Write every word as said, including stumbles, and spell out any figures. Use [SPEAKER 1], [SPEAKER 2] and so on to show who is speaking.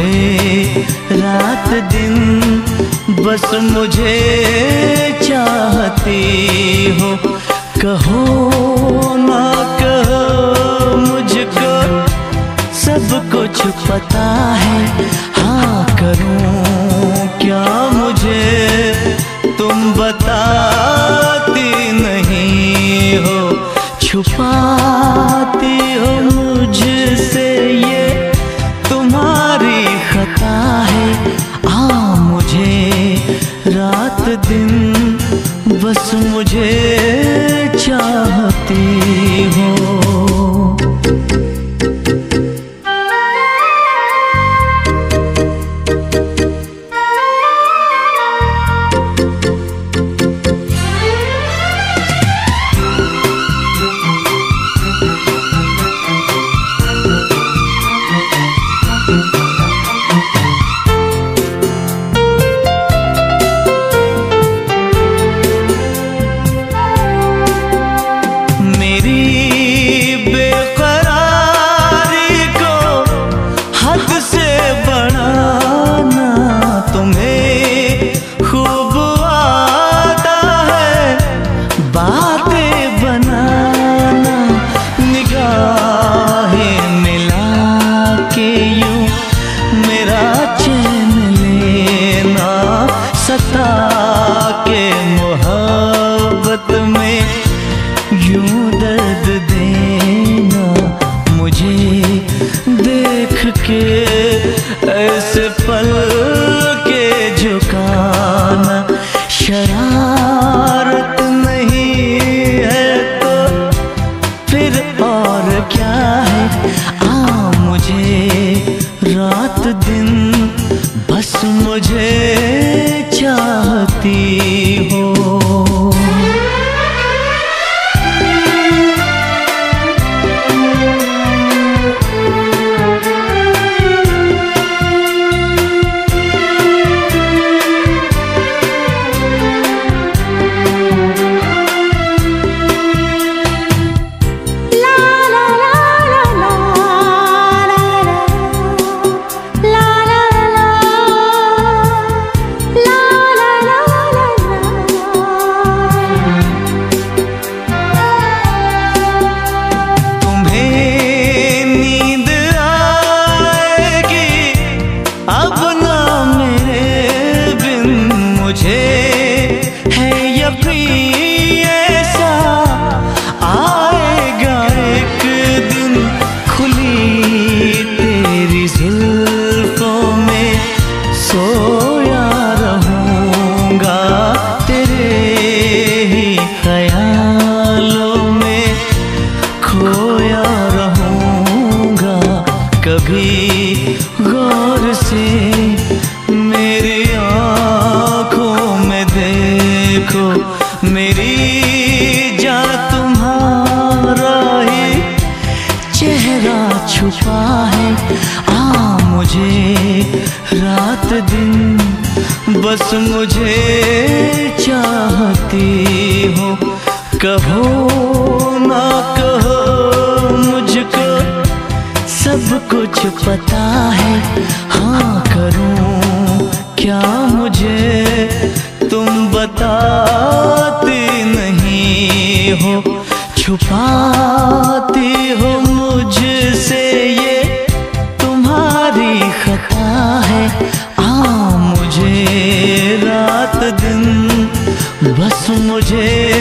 [SPEAKER 1] मुझे रात दिन बस मुझे चाहती हो। कहो ना कहो मुझको सब कुछ पता है, हाँ करूं क्या मुझे तुम बताती नहीं हो। छुपाती हो मुझसे ये तुम्हारी खता है, आ मुझे रात दिन बस मुझे चाहती हो। ऐसे पल के झुकाना शरारत नहीं है तो फिर और क्या है। आ मुझे रात दिन बस मुझे चाहती हो। कभी गौर से मेरी आँखों में देखो, मेरी जान तुम्हारा ही चेहरा छुपा है। आ मुझे रात दिन बस मुझे चाहती हो। कहो ना कहो मुझको सब कुछ पता है, हाँ करूं क्या मुझे तुम बताती नहीं हो। छुपाती हो मुझसे ये तुम्हारी खता है। आ मुझे रात दिन बस मुझे